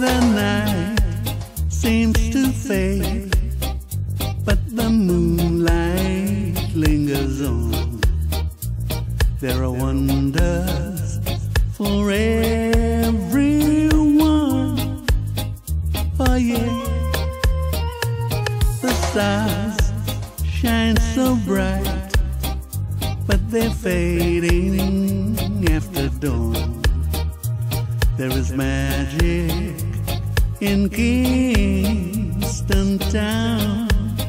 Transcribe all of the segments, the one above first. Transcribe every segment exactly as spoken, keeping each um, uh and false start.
The night seems to fade, but the moonlight lingers on. There are wonders for everyone. Oh yeah, the stars shine so bright, but they're fading after dawn. There is magic in Kingston town.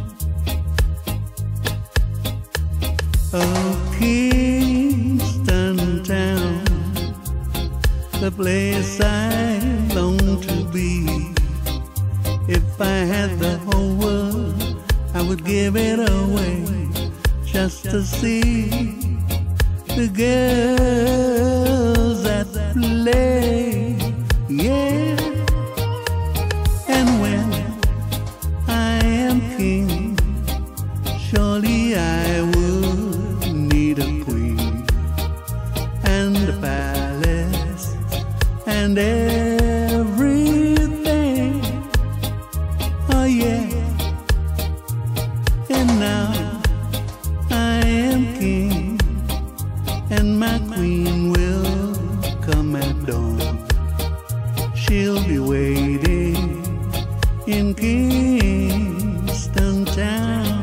Oh, Kingston town, the place I long to be. If I had the whole world, I would give it away just to see the girls that play, yeah. And when I am king, surely I would need a queen and a palace and everything, oh yeah. And now I am king, and my queen will come at dawn. She'll be waiting in Kingston town.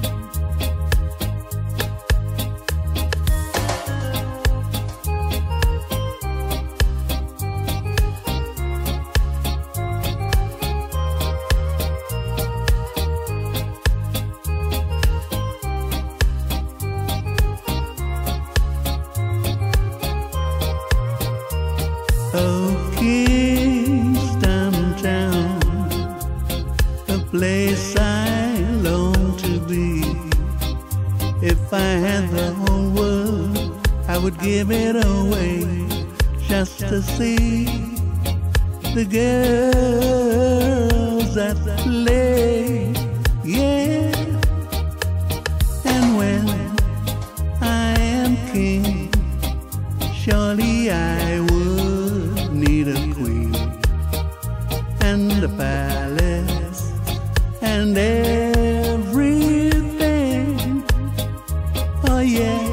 Oh, Kingston town, the place I long to be. If I had the whole world, I would give it away just to see the girls that play, yeah. And when I am king, surely I would need a queen and a palace and everything, oh yeah.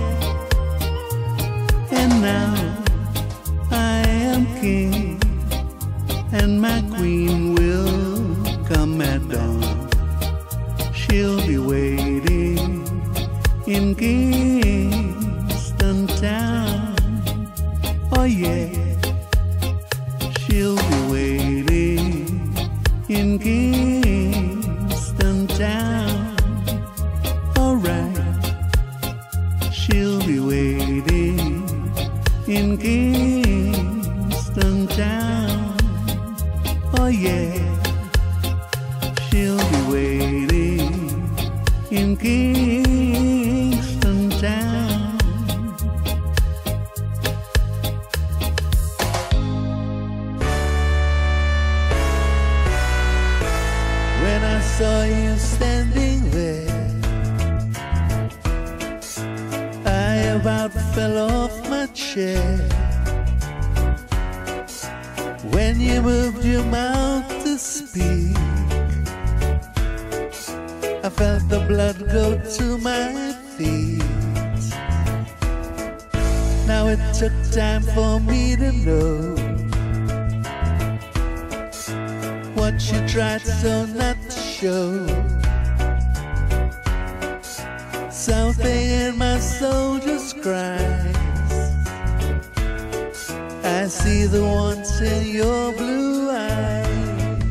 And now I am king, and my queen will come at dawn. She'll be waiting in Kingston town, oh yeah. She'll be waiting in Kingston town, alright. She'll be waiting in Kingston town, oh yeah. She'll be waiting in Kingston town. When I saw you standing there, I about fell off my chair. When you moved your mouth to speak, I felt the blood go to my feet. Now it took time for me to know what you tried so not to show. Something in my soul just cries. I see the wants in your blue eyes.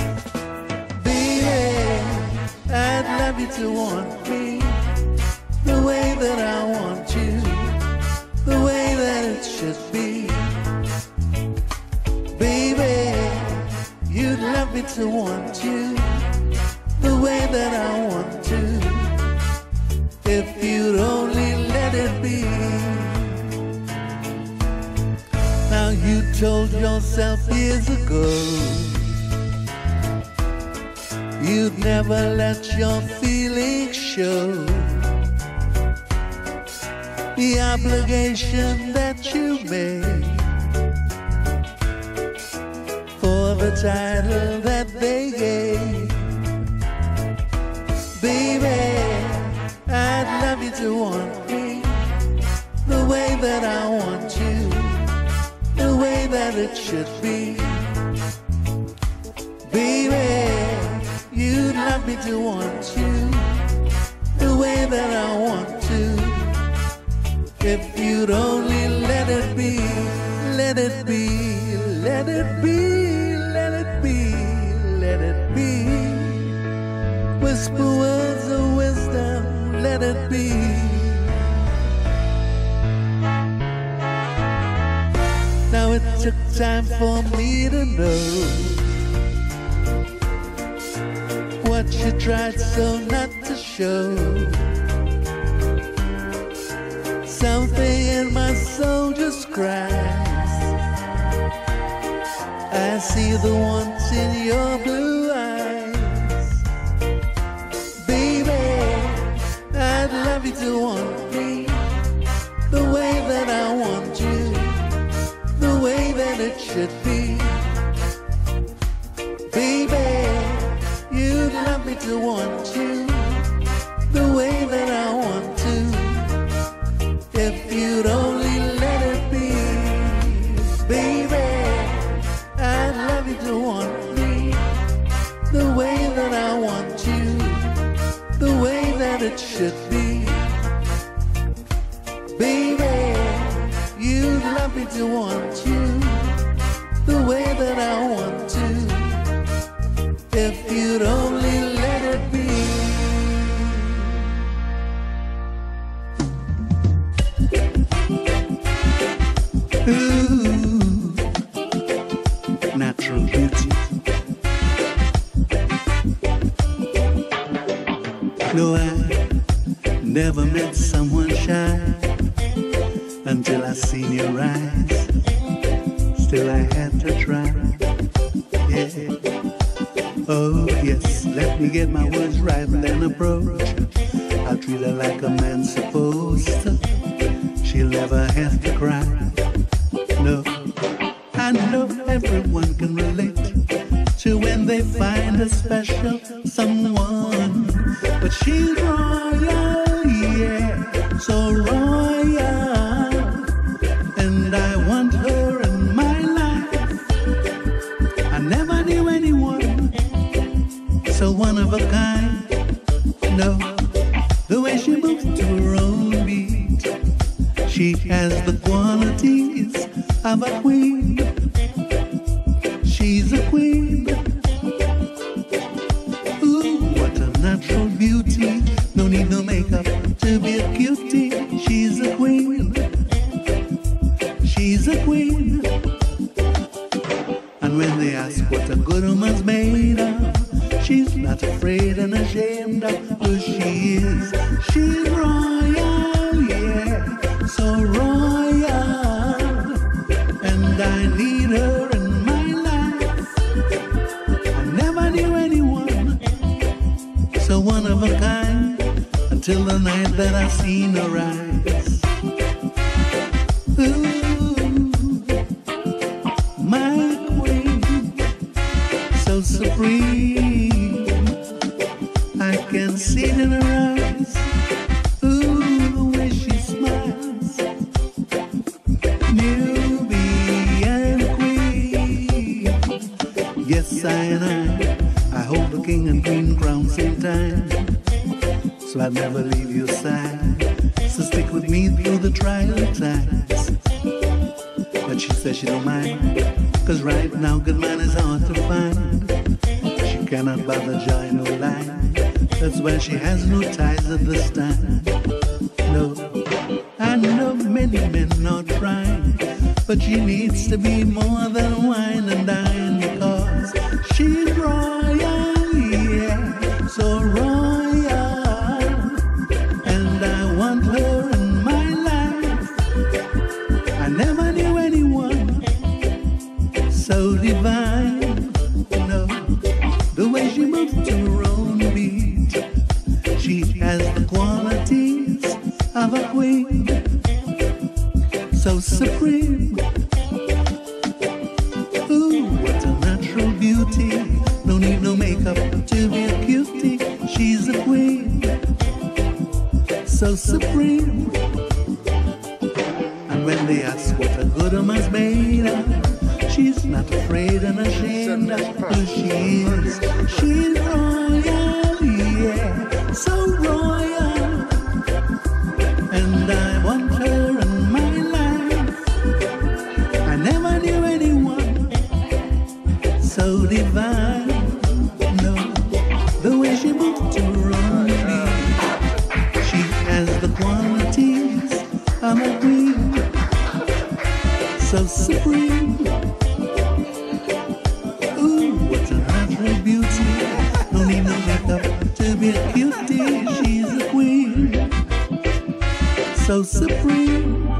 Baby, I'd love you to want me the way that I want you, the way that it should be. Baby, you'd love me to want you the way that I want to, if you'd only let it be. Now you told yourself years ago you'd never let your feelings show. The obligation that you made for the title that they gave. Baby, I'd love you to want me the way that I want you, the way that it should be. Baby, you'd love me to want you the way that I want to. If you'd only let it be, let it be, let it be, let it be, let it be. Whisper words of wisdom, let it be. Now it took time for me to know what you tried so not to show. Something in my soul just cries. I see the wants in your blue eyes. Baby, I'd love you to want me the way that I want you, the way that it should be. Baby, you'd love me to want you the way that I want to. If you'd only let it be, baby, I'd love you to want me the way that I want you, the way that it should be. Baby, you'd love me to want you the way that I want to. If you'd only let it be. Ooh, natural beauty. No, I never met someone shy until I seen your eyes. Still I had to try. Yeah. Oh yes, let me get my words right and then approach. I'll treat her like a man's supposed to. She'll never have to cry. No, I know everyone can relate to when they find a special someone. But she's royal, yeah, so royal. And I want her in my life. I never knew anyone so one of a kind. No, the way she moves to her own beat, she has the qualities of a queen. She's a queen. Ooh, what a natural beauty. No need no makeup to be a cutie. She's a queen. She's a queen. And when they ask what a good woman's made of, she's not afraid and ashamed of who she is. She's royal, yeah, so royal. And I need her in my life. I never knew anyone so one of a kind until the night that I seen her rise. Ooh, my queen, so supreme. I can see it in her eyes. Ooh, the way she smiles. Nubian queen. Yes, I and I, I hold the king and queen crown same time. So I'd never leave your side. So stick with me through the trial times. But she says she don't mind, cause right now good man is hard to find. She cannot bother join no line. That's why she has no ties at this time. No, I know many men are trying, but she needs to be more than wine and dine. Because she's royal, yeah, so royal. And I want her in my life. I never knew anyone so divine. No, the way she moves to her own beat, she has the qualities of a queen, so supreme. Ooh, what a natural beauty. so supreme. And when they ask what a good woman's made of, she's not afraid and ashamed of who she is. She's royal, yeah, so royal. And I want her in my life. I never knew anyone so divine. No, the way she moved to run me. She has the qualities of a queen, so supreme. Ooh, what a natural beauty. No need no makeup to be a cutie. She's a queen, so supreme.